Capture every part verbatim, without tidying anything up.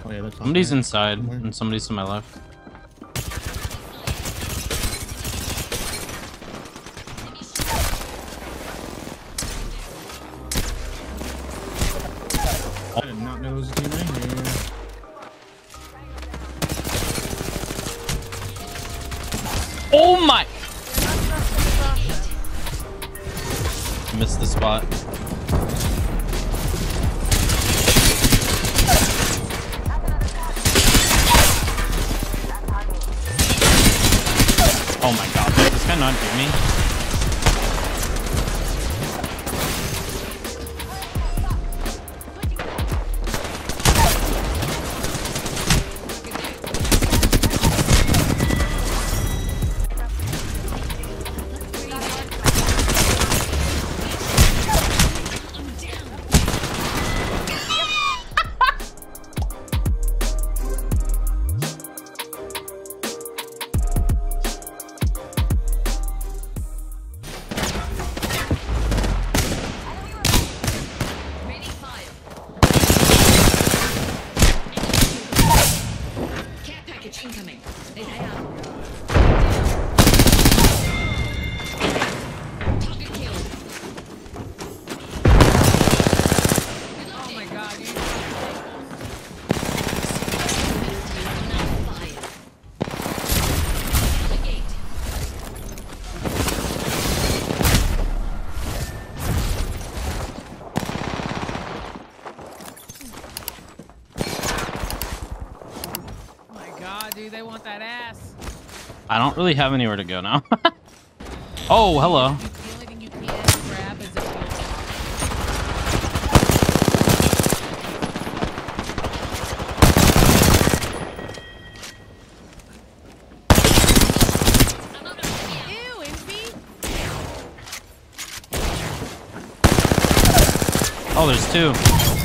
Oh yeah, that's Somebody's right. inside Somewhere. and somebody's to my left. I did not know it was a team right here. Oh my! Missed the spot. Oh my god, did this guy not do me? Incoming. They are. Target killed. Oh my god, you dude, they want that ass. I don't really have anywhere to go now. Oh, hello. The only thing you can grab is a Ew, Envy. Oh, there's two.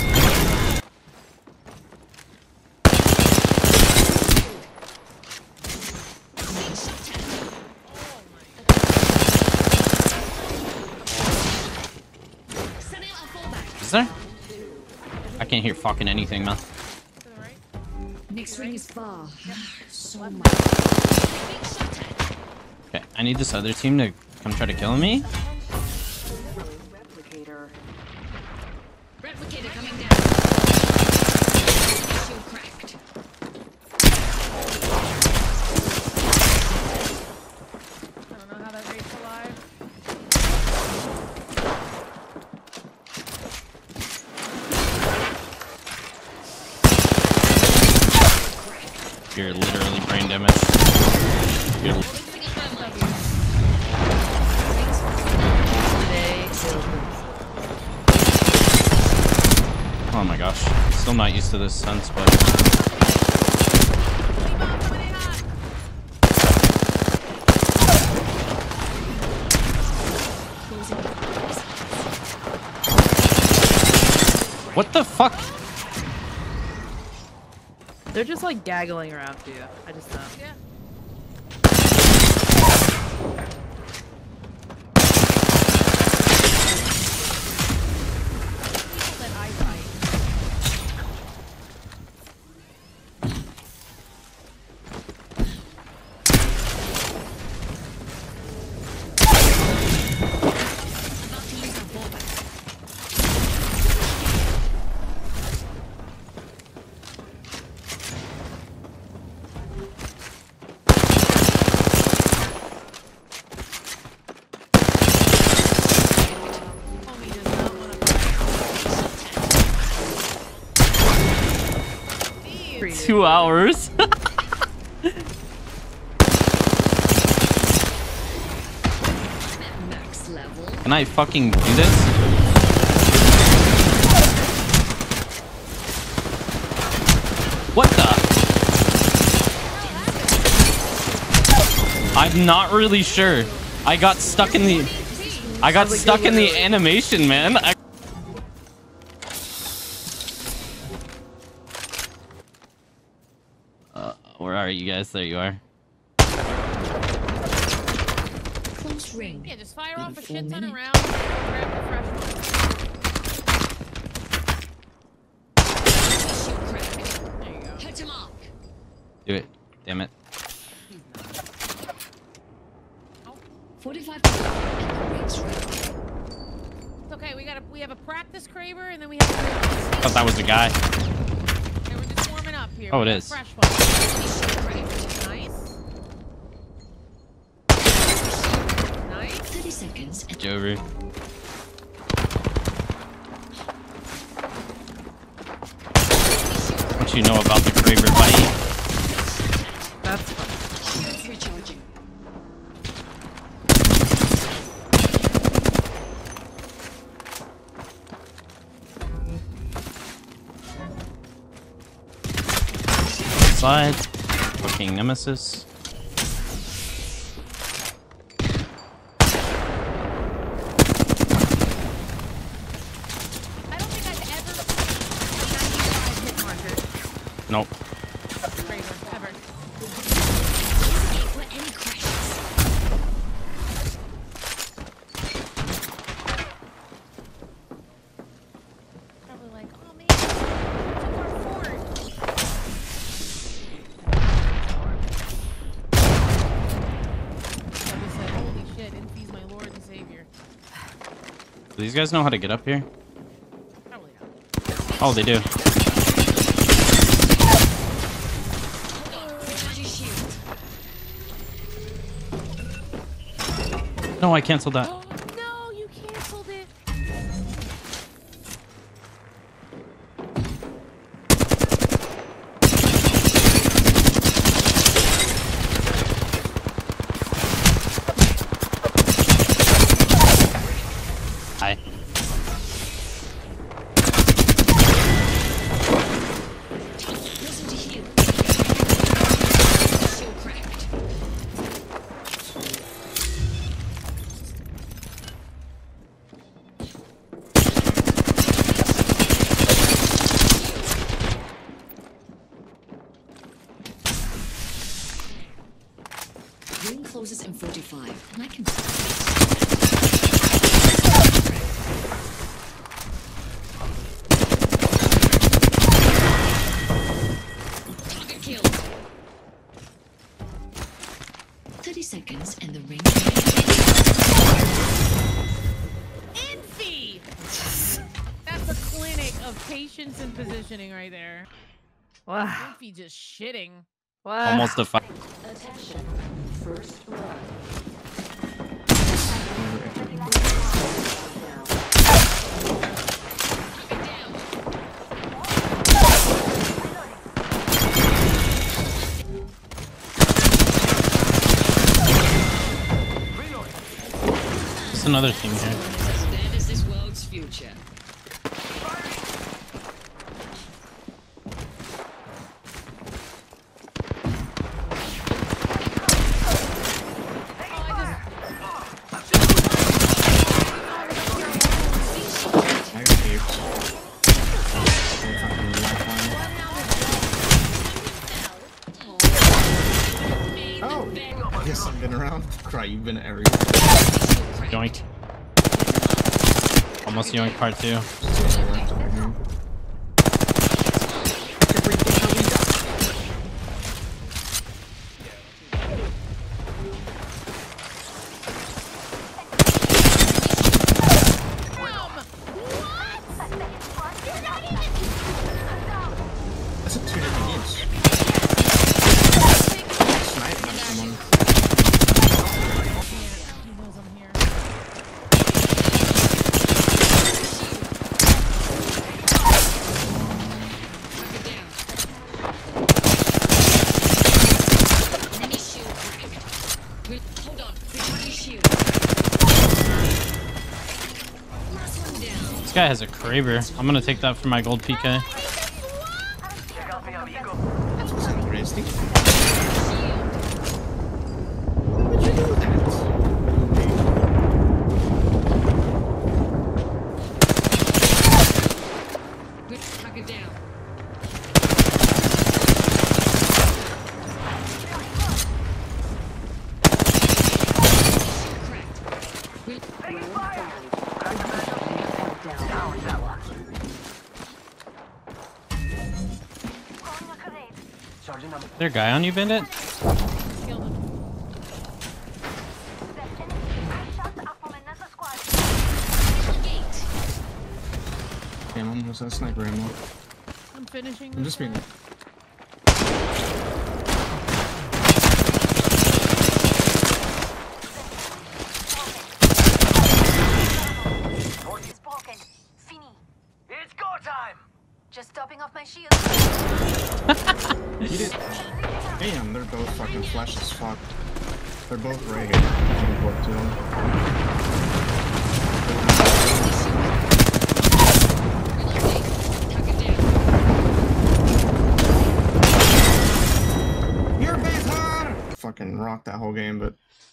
Is there? I can't hear fucking anything, man. Next ring is far. So much. Okay, I need this other team to come try to kill me. Replicator. Replicator coming down. Shield cracked. I don't know how that rate's alive. You're literally brain damaged. You're oh my gosh. Still not used to this sense, but what the fuck? They're just like gaggling around you. I just know. Yeah. That I fight. Two hours. Max level. Can I fucking do this? What the? I'm not really sure. I got stuck in the I got stuck in the animation, man. I uh, where are you guys? There you are. Close ring. Yeah, just fire off a shit ton of rounds. Grab the fresh one. Shield cracked. There you go. Do it. Damn it. forty-five and the ring's ready. It's okay. We got a we have a practice Kraber, and then we have. I thought that was a guy. Okay, we're just warming up here. Oh, We it got is. Fresh one. Nice. Nice. thirty seconds. And Jover. What you know about the Kraber, buddy? That's fun. shields recharging. Slide. Fucking Nemesis. I don't think I've ever seen a ninety-five hit marker Nope. Kraber ever. For any crashes. Probably like, oh man, took our fort. Probably said, holy shit, Infy's my lord and savior. Do these guys know how to get up here? Probably not. Oh, they do. Recharging shield. No, I canceled that. Oh, no, you canceled it. Hi. Listen to heal. Shield cracked. Ring closes in forty-five, and I can. Target killed. Thirty seconds, and the ring. Infy! That's a clinic of patience and positioning right there. Wow. Infy just shitting. Wow. Almost a fight. Attention. First blood. There's another team here. That is this world's future. I got taped. Fucking lifeline. Oh! I guess I've been around. Cry, you've been everywhere. Yoink. Almost yoink part two. That's a two different games. Snipe at someone. He knows I'm here. Enemy shield cracked. Re- Hold on. Recharging shield. Last one down. This guy has a Kraber. I'm gonna take that for my gold P K. That's what's interesting. Why would you do that? Good. Target down. Shield cracked. Re- There a guy on you, Bandit? Killed him. Gate. Ammo, what's that sniper ammo? I'm finishing. I'm this just being. guy. It's go time. Just topping off my shield. He did. Damn, they're both fucking flesh as fuck. They're both ragged. Teleport to them. You're better! Fucking rocked that whole game, but